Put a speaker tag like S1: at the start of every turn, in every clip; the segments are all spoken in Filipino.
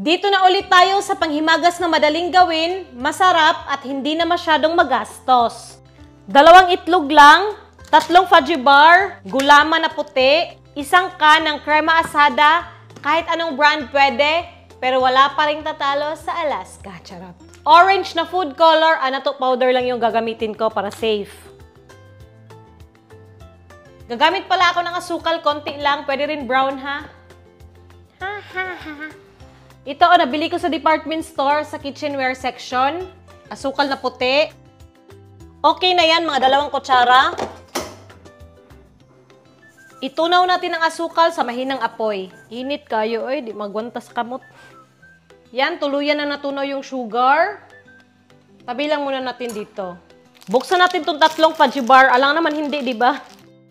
S1: Dito na ulit tayo sa panghimagas na madaling gawin, masarap at hindi na masyadong magastos. 2 itlog lang, 3 fudgy bar, gulaman na puti, 1 can ng crema asada, kahit anong brand pwede, pero wala pa ring tatalo sa Alaska. Charot. Orange na food color, anato powder lang yung gagamitin ko para safe. Gagamit pala ako ng asukal, konti lang, pwede rin brown ha. Ito nabili ko sa department store sa kitchenware section. Asukal na puti. Okay na yan, mga 2 kutsara. Itunaw natin ang asukal sa mahinang apoy. Init kayo, di magwantas kamot. Yan, tuluyan na natunaw yung sugar. Tabi lang muna natin dito. Buksan natin itong 3 fudgy bar. Alang naman hindi, di ba?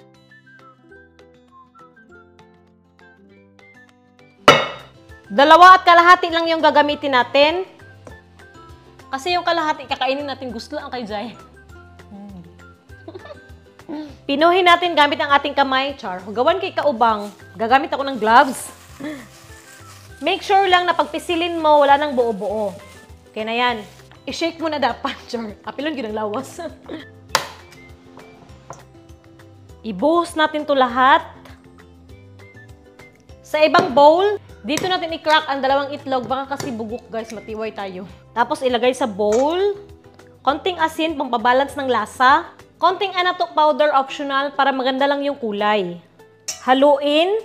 S1: Dalawa at kalahati lang yung gagamitin natin. Kasi yung kalahati, kakainin natin gusto lang kay Jai. Pinuhin natin gamit ang ating kamay. Char, hugawan kay kaubang. Gagamit ako ng gloves. Make sure lang na pagpisilin mo, wala nang buo-buo. Okay na yan. I-shake mo na dapat, Char. Apilon yun ang lawas. Ibuhos natin to lahat. Sa ibang bowl, dito natin i-crack ang 2 itlog. Baka kasi bugok, guys. Matiway tayo. Tapos ilagay sa bowl. Konting asin, pampabalance ng lasa. Konting anato powder optional para maganda lang yung kulay. Haluin.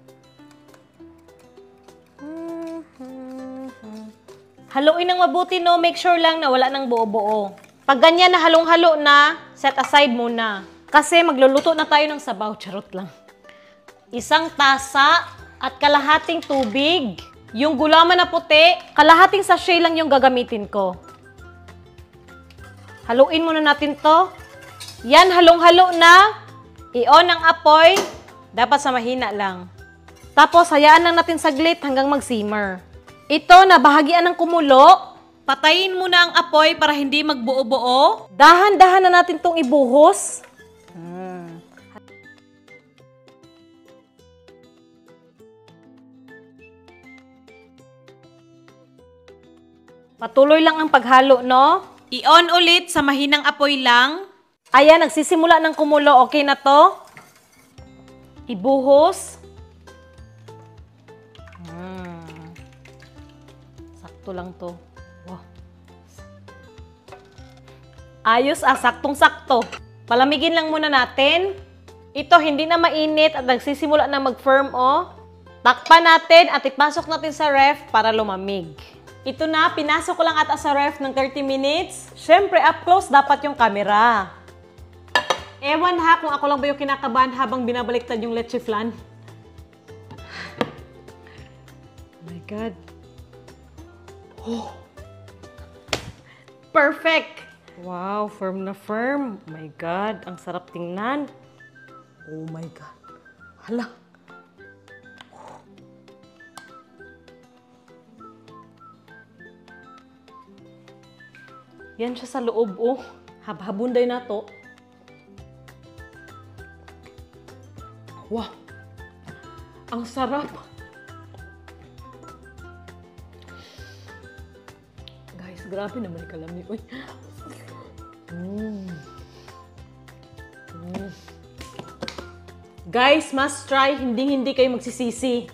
S1: Haluin ng mabuti, no? Make sure lang na wala nang buo-buo. Pag ganyan na halong-halo na, set aside muna. Kasi magluluto na tayo ng sabaw. Charot lang. 1 tasa at kalahating tubig. Yung gulaman na puti, kalahating sachet lang yung gagamitin ko. Haluin muna natin to. Yan, halong-halo na. I-on ang apoy. Dapat sa mahina lang. Tapos, hayaan lang natin saglit hanggang mag-simmer. Ito, nabahagian ng kumulo. Patayin muna ang apoy para hindi magbuo-buo. Dahan-dahan na natin itong ibuhos. Patuloy lang ang paghalo, no? I-on ulit sa mahinang apoy lang. Ayan, nagsisimula ng kumulo. Okay na to. Ibuhos. Sakto lang to. Wow. Ayos, saktong-sakto. Palamigin lang muna natin. Ito, hindi na mainit at nagsisimula na mag-firm, oh. Takpan natin at ipasok natin sa ref para lumamig. Ito na, pinasok ko lang ata sa ref ng 30 minutes. Siyempre, up close dapat yung camera. Ewan ha, kung ako lang ba yung kinakabahan habang binabaliktad yung leche flan. Oh my God. Oh. Perfect! Wow, firm na firm. Oh my God, ang sarap tingnan. Oh my God. Hala. Yan siya sa loob, oh. Habhabunday na to. Wow! Ang sarap! Guys, grabe naman kalami. Uy! Guys, must try. Hindi kayo magsisisi.